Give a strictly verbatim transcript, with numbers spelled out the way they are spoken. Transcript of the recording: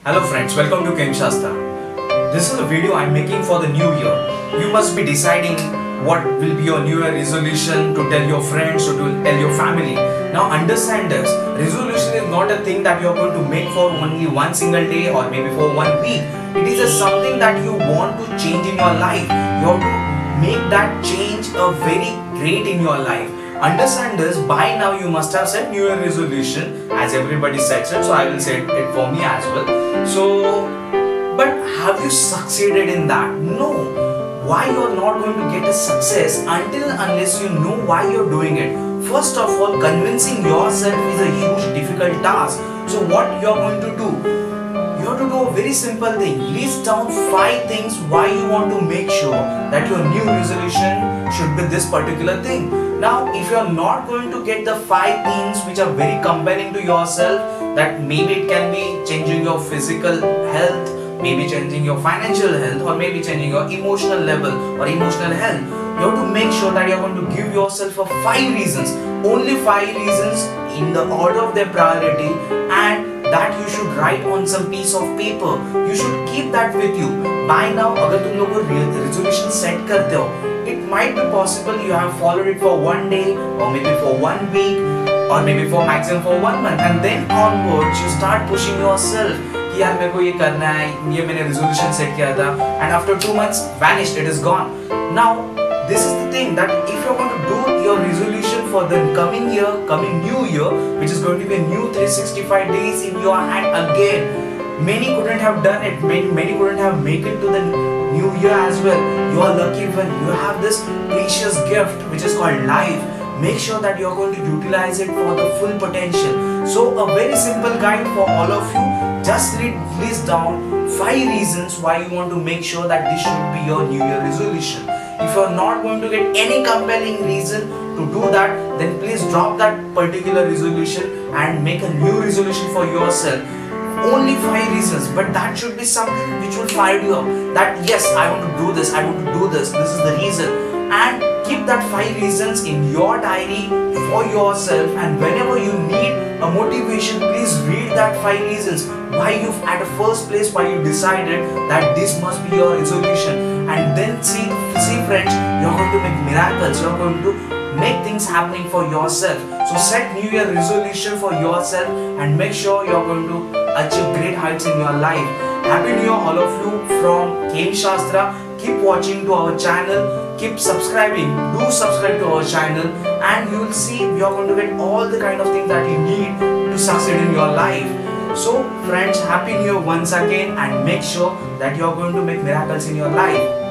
Hello friends, welcome to Kem Shastra. This is a video I am making for the new year. You must be deciding what will be your new year resolution to tell your friends or to tell your family. Now understand this, resolution is not a thing that you are going to make for only one single day or maybe for one week. It is a something that you want to change in your life. You have to make that change a very great in your life. Understand this, by now you must have set new year resolution as everybody sets it, so I will set it for me as well. So, but have you succeeded in that? No. Why you are not going to get a success until unless you know why you are doing it. First of all, convincing yourself is a huge difficult task. So what you are going to do? You have to do a very simple thing. List down five things why you want to make sure that your new resolution should be this particular thing. Now, if you are not going to get the five things which are very compelling to yourself, that maybe it can be changing your physical health, maybe changing your financial health, or maybe changing your emotional level or emotional health, you have to make sure that you are going to give yourself a five reasons, only five reasons in the order of their priority, and that you should write on some piece of paper. You should keep that with you. By now, अगर तुम लोग resolution set करते हो, it might be possible you have followed it for one day or maybe for one week or maybe for maximum for one month, and then onwards you start pushing yourself कि यार मेरे को ये करना है, ये मैंने resolution set किया था, and after two months vanished, it is gone. Now this is the thing, that if you want to do your resolution for the coming year, coming new year, which is going to be a new three hundred sixty-five days in your hand again, many couldn't have done it, many, many couldn't have made it to the new year as well. You are lucky when you have this precious gift which is called life. Make sure that you are going to utilize it for the full potential. So a very simple guide for all of you, just list down five reasons why you want to make sure that this should be your new year resolution. If you are not going to get any compelling reason to do that, then please drop that particular resolution and make a new resolution for yourself. Only five reasons, but that should be something which will fire you up, that yes, I want to do this, I want to do this, this is the reason. And keep that five reasons in your diary for yourself, and whenever you need a motivation, please read that five reasons why you at the first place why you decided that this must be your resolution. And then see, see friends, you're going to make miracles, you're going to make things happening for yourself. So set new year resolution for yourself and make sure you're going to achieve great heights in your life. Happy New Year all of you from Kem Shastra. Keep watching to our channel, keep subscribing, do subscribe to our channel, and you will see you're going to get all the kind of things that you need to succeed in your life. So friends, Happy New Year once again, and make sure that you're going to make miracles in your life.